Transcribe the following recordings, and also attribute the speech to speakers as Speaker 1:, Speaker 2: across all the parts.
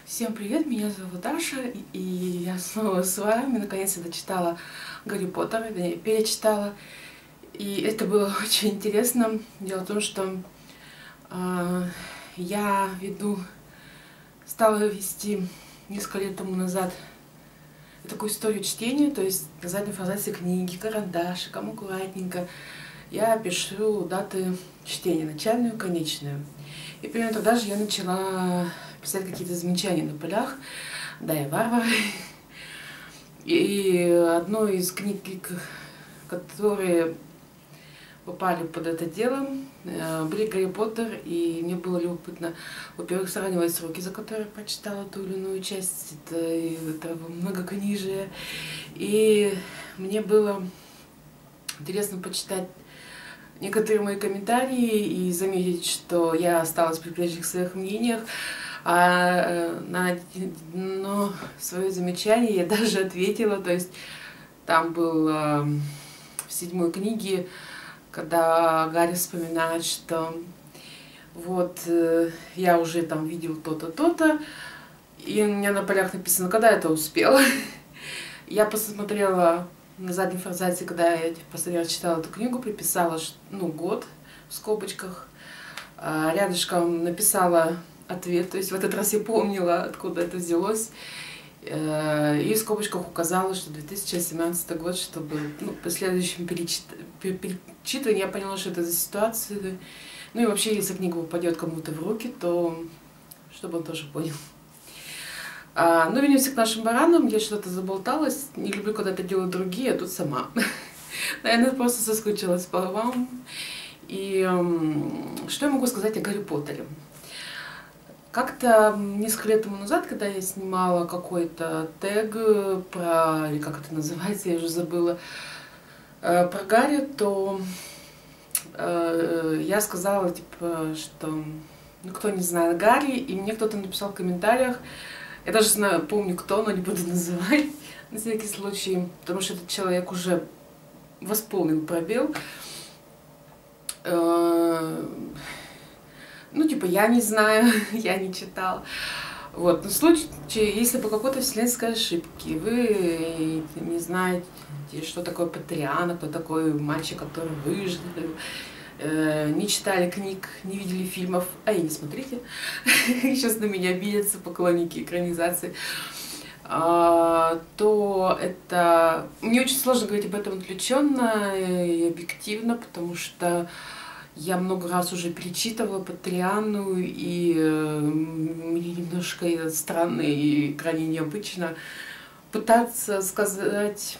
Speaker 1: Всем привет, меня зовут Даша, и я снова с вами. Наконец-то дочитала Гарри Поттера, вернее, перечитала. И это было очень интересно. Дело в том, что я стала вести несколько лет тому назад такую историю чтения, то есть на задней форзаце книги, карандашиком, аккуратненько. Я пишу даты чтения, начальную и конечную. И примерно тогда же я начала писать какие-то замечания на полях. Да, я варвар. И одной из книг, которые попали под это дело, были Гарри Поттер, и мне было любопытно, во-первых, сравнивать сроки, за которые я прочитала ту или иную часть этого многокнижия. И мне было интересно почитать некоторые мои комментарии и заметить, что я осталась при прежних своих мнениях, а на одно свое замечание я даже ответила. То есть там был в 7-й книге, когда Гарри вспоминает, что вот я уже там видел то-то, то-то, и у меня на полях написано, когда это успела. Я посмотрела на задней форзаце, когда я последний раз читала эту книгу, приписала год в скобочках, рядышком написала ответ, то есть в этот раз я помнила, откуда это взялось, и в скобочках указала, что 2017 год, чтобы по следующем перечитывании я поняла, что это за ситуация. Ну и вообще, если книга упадет кому-то в руки, то чтобы он тоже понял. Ну, вернемся к нашим баранам. Я что-то заболталась. Не люблю, когда это делают другие, а тут сама. Наверное, просто соскучилась по вам. И что я могу сказать о Гарри Поттере? Как-то несколько лет тому назад, когда я снимала какой-то тег про, или как это называется, я уже забыла, про Гарри, то я сказала, типа, что кто не знает Гарри, и мне кто-то написал в комментариях, я даже помню кто, но не буду называть, на всякий случай, потому что этот человек уже восполнил пробел. Я не знаю, я не читала. Вот, но в случае, если по какой-то вселенской ошибке вы не знаете, что такое Поттериана, кто такой мальчик, который выжил, не читали книг, не видели фильмов, и не смотрите, сейчас на меня обидятся поклонники экранизации, то это... Мне очень сложно говорить об этом отвлеченно и объективно, потому что я много раз уже перечитывала Поттериану, и мне немножко странно и крайне необычно пытаться сказать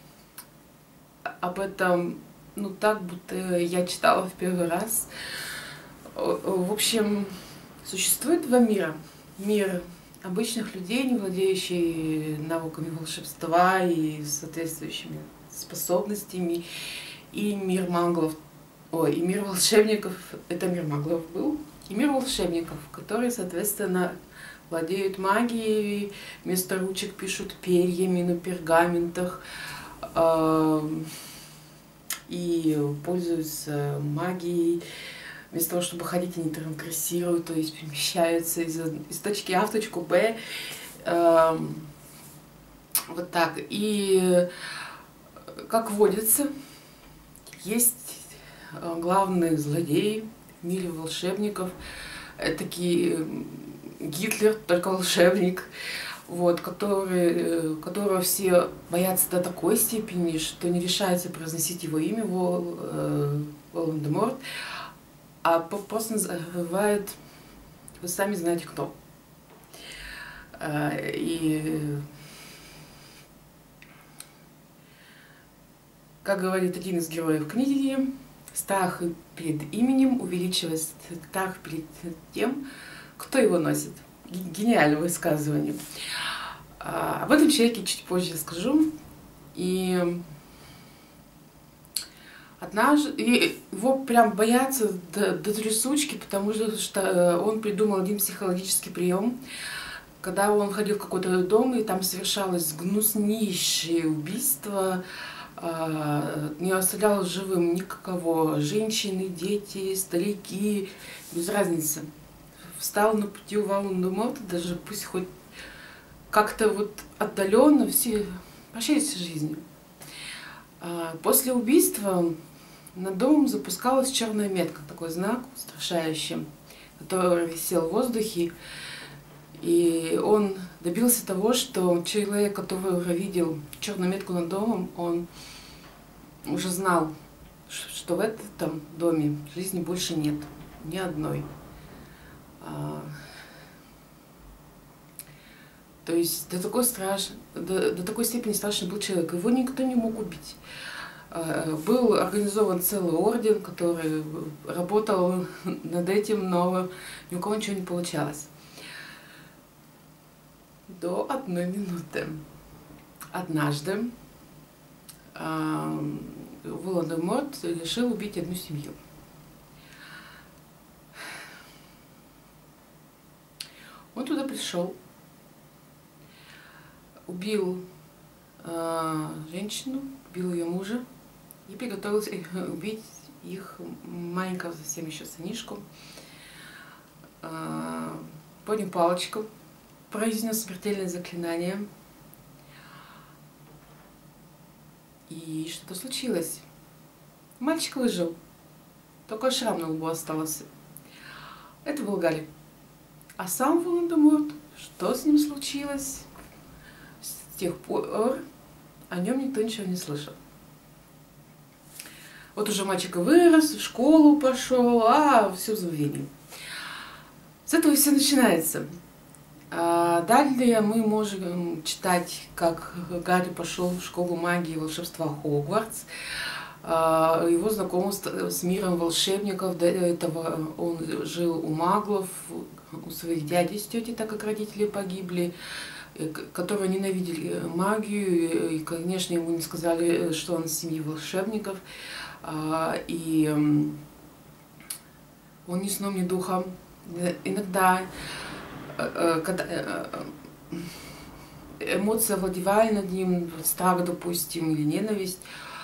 Speaker 1: об этом, так, будто я читала в первый раз. В общем, существует два мира. Мир обычных людей, не владеющих навыками волшебства и соответствующими способностями, и мир маглов. И мир волшебников, это мир маглов был, и мир волшебников, которые, соответственно, владеют магией, вместо ручек пишут перьями на пергаментах и пользуются магией. Вместо того, чтобы ходить, они трансгрессируют, то есть перемещаются из точки А в точку Б. Вот так. И, как водится, есть главные злодеи в мире волшебников. Такие Гитлер, только волшебник, вот, которого все боятся до такой степени, что не решаются произносить его имя, Волан-де-Морт, а просто называют, вы сами знаете кто. И, как говорит один из героев книги, страх перед именем увеличивает страх перед тем, кто его носит. Гениальное высказывание. Об этом человеке чуть позже скажу. И однажды его прям боятся до трясучки, потому что он придумал один психологический прием, когда он ходил в какой-то дом, и там совершалось гнуснейшее убийство, не оставлял живым никого, женщины, дети, старики, без разницы. встал на пути у Волан-де-Морта, даже пусть хоть как-то вот отдаленно все прощались с жизнью. После убийства над домом запускалась черная метка, такой знак устрашающий, который висел в воздухе. И он добился того, что человек, который видел черную метку над домом, он уже знал, что в этом доме жизни больше нет, ни одной. То есть до такой степени страшный был человек. Его никто не мог убить. Был организован целый орден, который работал над этим, но ни у кого ничего не получалось. До одной минуты. Однажды Волан-де-Морт решил убить одну семью. Он туда пришел, убил женщину, убил ее мужа и приготовился убить их маленького совсем еще сынишку. Поднял палочку, произнес смертельное заклинание. И что-то случилось. Мальчик выжил. Только шрам на лбу остался. Это был Гарри. А сам Волан-де-Морт, что с ним случилось? С тех пор о нем никто ничего не слышал. Вот уже мальчик вырос, в школу пошел, все в забвении. С этого все начинается. Далее мы можем читать, как Гарри пошел в школу магии и волшебства Хогвартс, его знакомство с миром волшебников. До этого он жил у маглов, у своих дядей с тетей, так как родители погибли, которые ненавидели магию, и, конечно, ему не сказали, что он из семьи волшебников, и он ни сном, ни духом. Иногда, когда эмоции овладевали над ним, страх, допустим, или ненависть,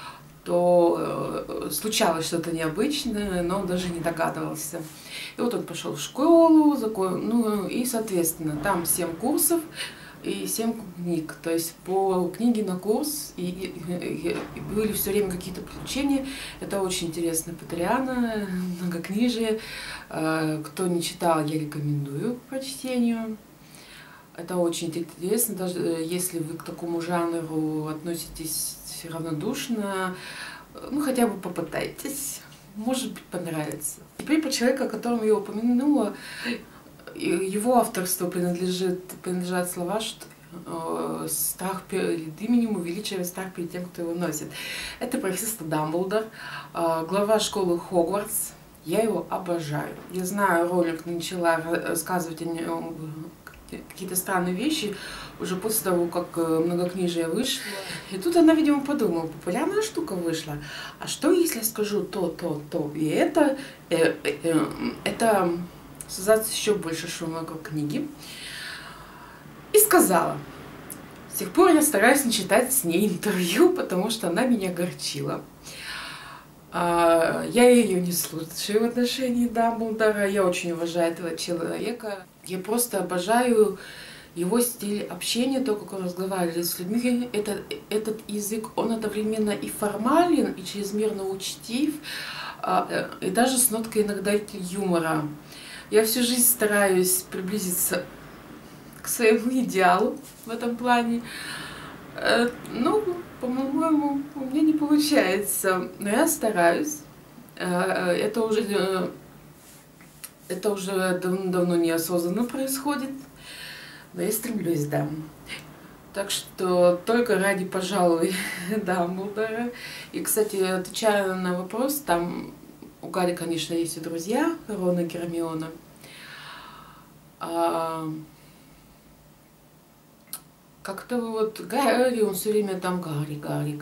Speaker 1: то случалось что-то необычное, но он даже не догадывался. И вот он пошел в школу, и, соответственно, там 7 курсов и 7 книг. То есть по книге на курс, и были все время какие-то приключения. Это очень интересно, Поттериана, многокнижие. Кто не читал, я рекомендую к прочтению. Это очень интересно, даже если вы к такому жанру относитесь равнодушно, хотя бы попытайтесь, может быть, понравится. Теперь про человека, о котором я упомянула, его авторству принадлежат слова, что страх перед именем увеличивает страх перед тем, кто его носит. Это профессор Дамблдор, глава школы Хогвартс. Я его обожаю. Я знаю, Роллинг начала рассказывать о нем какие-то странные вещи уже после того, как многокнижие вышло. И тут она, видимо, подумала, популярная штука вышла. А что, если я скажу то? И это создаст еще больше шума вокруг книги. И сказала. С тех пор я стараюсь не читать с ней интервью, потому что она меня огорчила. Я ее не слушаю в отношении Дамблдора. Я очень уважаю этого человека. Я просто обожаю его стиль общения, то, как он разговаривает с людьми. Этот язык, он одновременно и формален, и чрезмерно учтив, и даже с ноткой иногда юмора. Я всю жизнь стараюсь приблизиться к своему идеалу в этом плане. Но, по-моему, у меня не получается. Но я стараюсь. Это уже давно неосознанно происходит. Но я стремлюсь, да. Так что только ради, пожалуй, Дамблдора. И, кстати, отвечая на вопрос, там у Гарри, конечно, есть и друзья, Рон и Гермиона. Как-то вот Гарри, он все время там Гарри.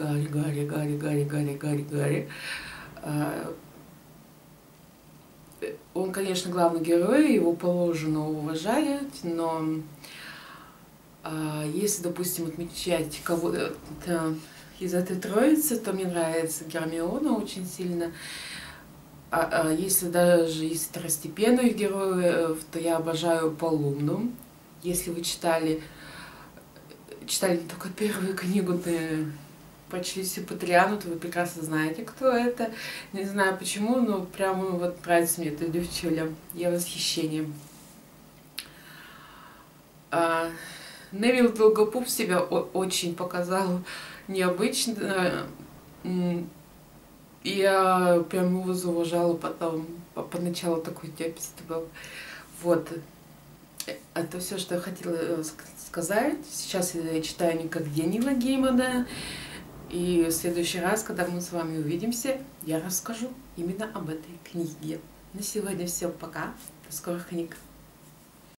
Speaker 1: Он, конечно, главный герой, его положено уважать, но если, допустим, отмечать кого-то из этой троицы, то мне нравится Гермиона очень сильно. Если даже из второстепенных героев, то я обожаю Полумну. Если вы читали не только первую книгу, то прочли всю Патриану, то вы прекрасно знаете, кто это. Не знаю почему, но прямо вот нравится мне эта девчуля. Я в восхищении. Невил Долгопуп себя очень показал необычно. Я прям его зауважала потом. Поначалу такой тепец был. Вот. Это все, что я хотела сказать. Сейчас я читаю «Не как день» Нила Геймана. И в следующий раз, когда мы с вами увидимся, я расскажу именно об этой книге. На сегодня все. Пока. До скорых книг.